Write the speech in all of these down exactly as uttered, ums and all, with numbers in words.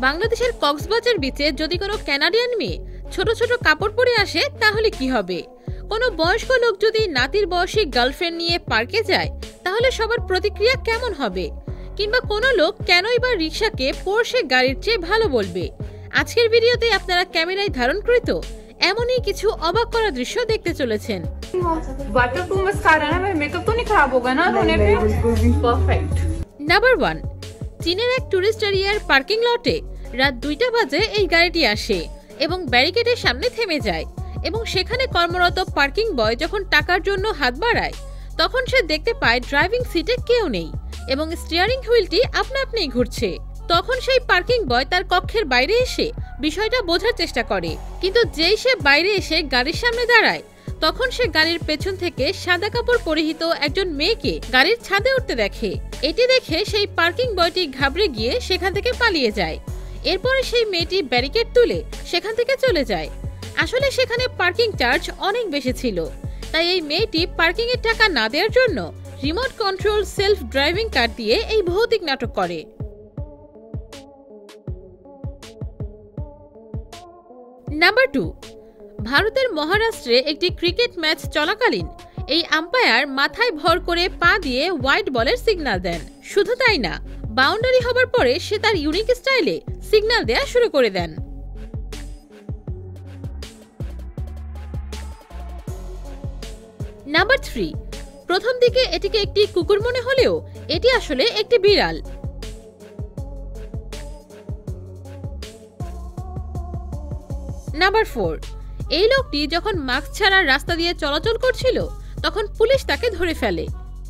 বাংলাদেশের কক্সবাজার বিচে যদি কোনো কানাডিয়ান মেয়ে ছোট ছোট কাপড় পরে আসে তাহলে কি হবে? কোনো বয়স্ক লোক যদি নাতির বয়সী গার্লফ্রেন্ড নিয়ে পার্কে যায় তাহলে সবার প্রতিক্রিয়া কেমন হবে? কিংবা কোনো লোক কেনই বা রিকশাকে পোরশে গাড়ির চেয়ে ভালো বলবে? আজকের ভিডিওতে আপনারা ক্যামেরায় ধারণকৃত এমনই কিছু অবাক করা দৃশ্য দেখতে চলেছেন। वाटरप्रूफ मस्कारा ना, मेरा मेकअप तो नहीं खराब होगा ना धोने पे? परफेक्ट। নাম্বার ওয়ান, চীনের এক টুরিস্ট এরিয়ার পার্কিং লটে রাত দুইটা বাজে এই গাড়িটি আসে এবং ব্যারিকেডের সামনে থেমে যায় এবং সেখানে কর্মরত পার্কিং বয় যখন টাকার জন্য হাত বাড়ায় তখন সে দেখতে পায় ড্রাইভিং সিটে কেউ নেই এবং স্টিয়ারিং হুইলটি আপনা আপনিই ঘুরছে। তখন সেই পার্কিং বয় তার কক্ষের বাইরে এসে বিষয়টা বোঝার চেষ্টা করে, কিন্তু যেই সে বাইরে এসে গাড়ির সামনে দাঁড়ায় তখন সে গাড়ির পেছন থেকে সাদা কাপড় পরিহিত একজন মেয়েকে গাড়ির ছাদে উঠতে দেখে। এটি দেখে সেই পার্কিং বয়টি ঘাবড়ে গিয়ে সেখান থেকে পালিয়ে যায়। এরপরে সেই মেয়েটি ব্যারিকেড তুলে সেখান থেকে চলে যায়। আসলে সেখানে পার্কিং চার্জ অনেক বেশি ছিল, তাই এই মেয়েটি পার্কিং এর টাকা না দেওয়ার জন্য remote control self driving car দিয়ে এই ভৌতিক নাটক করে। নাম্বার টু, ভারতের মহারাষ্ট্রে একটি ক্রিকেট ম্যাচ চলাকালীন এই আম্পায়ার মাথায় ভর করে পা দিয়ে হোয়াইট বলের সিগন্যাল দেন। শুধু তাই না, বাউন্ডারি হবার পরে সে তার ইউনিক স্টাইলে সিগন্যাল দেয়া শুরু করে দেন। নাম্বার থ্রি, প্রথম দিকে এটিকে একটি কুকুর মনে হলেও এটি আসলে একটি বিড়াল। নাম্বার ফোর, এই লোকটি যখন মাস্ক ছাড়া রাস্তা দিয়ে চলাচল করছিল তখন পুলিশ তাকে ধরে ফেলে।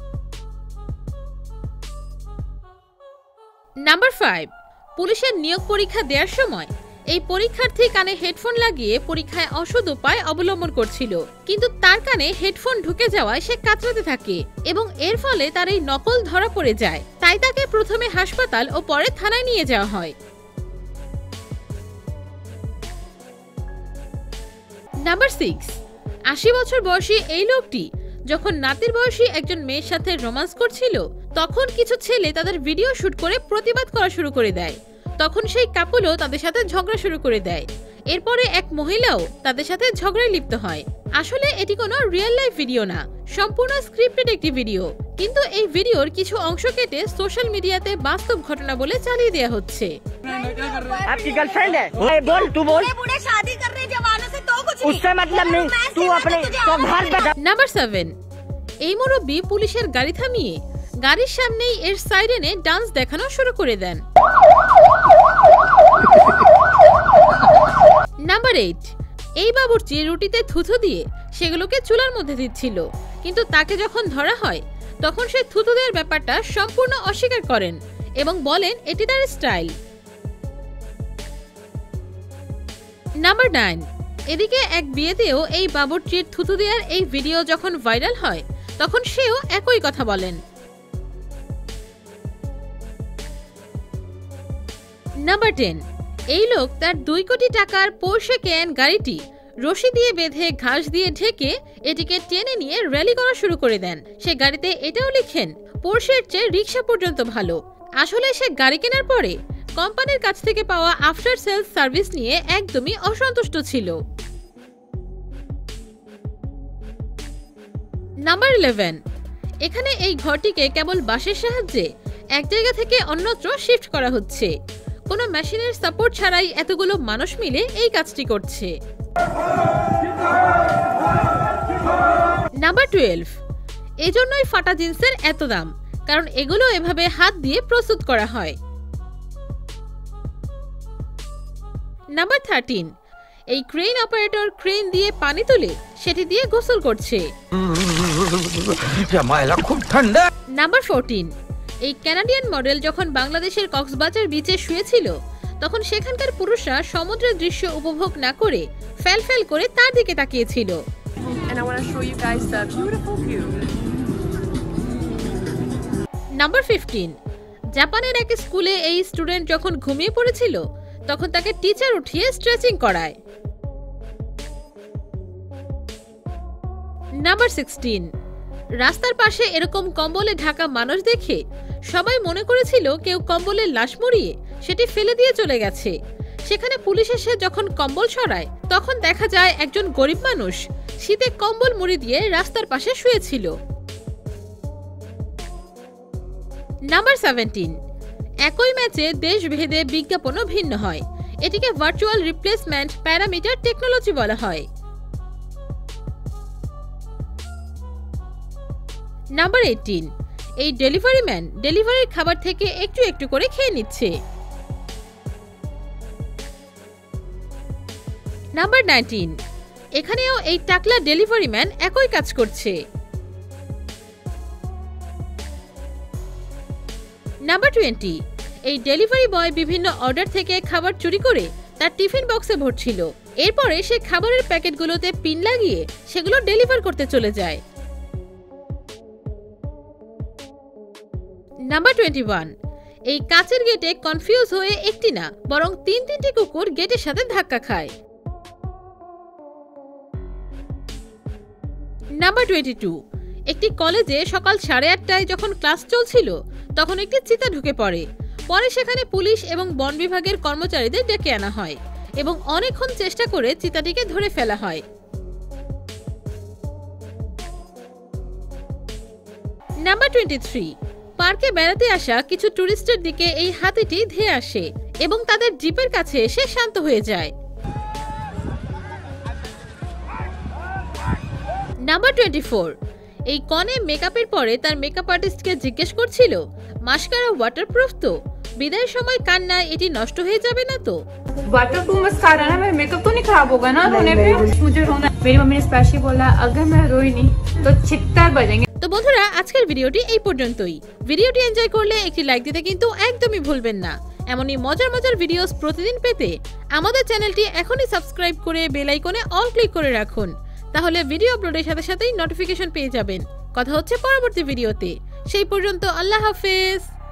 নাম্বার ফাইভ, পুলিশের নিয়োগ পরীক্ষা দেওয়ার সময় এই পরীক্ষার্থী কানে হেডফোন লাগিয়ে পরীক্ষায় অসৎ উপায় অবলম্বন করছিল, কিন্তু তার কানে হেডফোন ঢুকে যাওয়ায় সে কাতরাতে থাকে এবং এর ফলে তার এই নকল ধরা পড়ে যায়। তাই তাকে প্রথমে হাসপাতাল ও পরে থানায় নিয়ে যাওয়া হয়। নাম্বার সিক্স, আশি বছর বয়সী এই লোকটি যখন নাতির বয়সী একজন মেয়ের সাথে রোমান্স করছিল তখন কিছু ছেলে তাদের ভিডিও শুট করে প্রতিবাদ করা শুরু করে দেয়। তখন সেই কাপলও তাদের সাথে ঝগড়া শুরু করে দেয়। এরপরে এক মহিলাও তাদের সাথে ঝগড়ায় লিপ্ত হয়। আসলে এটি কোনো রিয়েল লাইফ ভিডিও না, সম্পূর্ণ স্ক্রিপ্টেড একটি ভিডিও, কিন্তু এই ভিডিওর কিছু অংশ কেটে সোশ্যাল মিডিয়াতে বাস্তব ঘটনা বলে চালিয়ে দেওয়া হচ্ছে। आपकी गर्लफ्रेंड है? बोल तू बोल। शादी कर रहे जवानों से तो कुछ उससे मतलब नहीं, तू अपने तो घर पे। নাম্বার সেভেন, এই মুরব্বি পুলিশের গাড়ি থামিয়ে গাড়ির সামনেই এর সাইরেনে ডান্স দেখানো শুরু করে দেন। নাম্বার এইট, এই বাবুর্চি রুটিতে থুথু দিয়ে সেগুলোকে চুলার মধ্যে দিচ্ছিল, কিন্তু তাকে যখন ধরা হয় তখন সে থুথু দেওয়ার ব্যাপারটা সম্পূর্ণ অস্বীকার করেন এবং বলেন এটি তার স্টাইল। নাম্বার নাইন, এদিকে এক বিয়েতেও এই বাবুর্চির থুথু দেওয়ার এই ভিডিও যখন ভাইরাল হয় তখন সেও একই কথা বলেন। নাম্বার টেন, এই লোক তার দুই কোটি টাকার পোরশে ক্যান গাড়িটি রশি দিয়ে বেঁধে ঘাস দিয়ে ঢেকে এটিকে টেনে নিয়ে র্যালি করা শুরু করে দেন। সে গাড়িতে এটাও লিখেন পোরশের চেয়ে রিক্সা পর্যন্ত ভালো। আসলে সে গাড়ি কেনার পরে কোম্পানির কাছ থেকে পাওয়া আফটার সেলস সার্ভিস নিয়ে একদমই অসন্তুষ্ট ছিল। নাম্বার ইলেভেন, এখানে এই ঘরটিকে কেবল বাঁশের সাহায্যে এক জায়গা থেকে অন্যত্র শিফট করা হচ্ছে। কোনো মেশিনের সাপোর্ট ছাড়াই এতগুলো মানুষ মিলে এই কাজটি করছে। নাম্বার টুয়েলভ, এজন্যই ফাটা জিন্সের এত দাম, কারণ এগুলো এভাবে হাত দিয়ে প্রস্তুত করা হয়। নাম্বার থার্টিন, এই ক্রেন অপারেটর ক্রেন দিয়ে পানি তুলে সেটি দিয়ে গোসল করছে। খুব ঠান্ডা। নাম্বার ফোরটিন, এই কানাডিয়ান মডেল যখন বাংলাদেশের কক্সবাজার বিচে শুয়েছিল তখন সেখানকার পুরুষরা সমুদ্রের দৃশ্য উপভোগ না করে ফেল ফেল করে তার দিকে তাকিয়েছিল। নাম্বার ফিফটিন, জাপানের এক স্কুলে এই স্টুডেন্ট যখন ঘুমিয়ে পড়েছিল তখন তাকে টিচার উঠিয়ে স্ট্রেচিং করায়। নাম্বার সিক্সটিন, রাস্তার পাশে এরকম কম্বলে ঢাকা মানুষ দেখে সবাই মনে করেছিল কেউ কম্বলের লাশ মরিয়ে সেটি ফেলে দিয়ে চলে গেছে। সেখানে পুলিশ এসে যখন কম্বল সরায় তখন দেখা যায় একজন গরিব মানুষ শীতে কম্বল মুড়ি দিয়ে রাস্তার পাশে শুয়েছিল। নাম্বার সেভেন্টিন, একই ম্যাচে দেশভেদে বিজ্ঞাপনও ভিন্ন হয়। এটিকে ভার্চুয়াল রিপ্লেসমেন্ট প্যারামিটার টেকনোলজি বলা হয়। নাম্বার এইটিন, এই ডেলিভারি ম্যান ডেলিভারির খাবার থেকে একটু একটু করে খেয়ে নিচ্ছে। নাম্বার নাইনটিন, এখানেও এই টাকলা ডেলিভারি ম্যান একই কাজ করছে। নাম্বার টোয়েন্টি, এই ডেলিভারি বয় বিভিন্ন অর্ডার থেকে খাবার চুরি করে তার টিফিন বক্সে ভরছিল। এরপরে সে খাবারের প্যাকেটগুলোতে পিন লাগিয়ে সেগুলো ডেলিভার করতে চলে যায়। নাম্বার টোয়েন্টি ওয়ান, এই কাচের গেটে কনফিউজ হয়ে একটি না বরং তিন তিনটি কুকুর গেটের সাথে ধাক্কা খায়। নাম্বার টোয়েন্টি টু, একটি কলেজে সকাল সাড়ে আটটায় যখন ক্লাস চলছিল তখন একটি চিতা ঢুকে পড়ে। পরে সেখানে পুলিশ এবং বন বিভাগের কর্মচারীদের ডেকে আনা হয় এবং অনেকক্ষণ চেষ্টা করে চিতাটিকে ধরে ফেলা হয়। নাম্বার টোয়েন্টি থ্রি, পার্কে বেড়াতে আসা কিছু টুরিস্টের দিকে এই হাতিটি ধেয়ে আসে এবং তাদের জিপের কাছে এসে শান্ত হয়ে যায়। নাম্বার টোয়েন্টি ফোর, এই কনে মেকআপের পরে তার মেকআপ আর্টিস্টকে জিজ্ঞেস করছিল মাস্কারা ওয়াটারপ্রুফ তো, বিদায়ের সময় কান্নায় এটি নষ্ট হয়ে যাবে না তো। वाटरप्रूफ मस्कारा ना, मेरा मेकअप तो नहीं खराब होगा ना रोने पे? मुझे रोना, मेरी मम्मी ने स्पेशली बोला अगर मैं रोई नहीं तो छित्तर बजेंगे। তো বন্ধুরা, আজকের ভিডিওটি এই পর্যন্তই। ভিডিওটি এনজয় করলে একটি লাইক দিতে কিন্তু একদমই ভুলবেন না। এমনই মজার মজার ভিডিওস প্রতিদিন পেতে আমাদের চ্যানেলটি এখনই সাবস্ক্রাইব করে বেল আইকনে অল ক্লিক করে রাখুন, তাহলে ভিডিও আপলোডের সাথে সাথেই নোটিফিকেশন পেয়ে যাবেন। কথা হচ্ছে পরবর্তী ভিডিওতে, সেই পর্যন্ত আল্লাহ হাফেজ।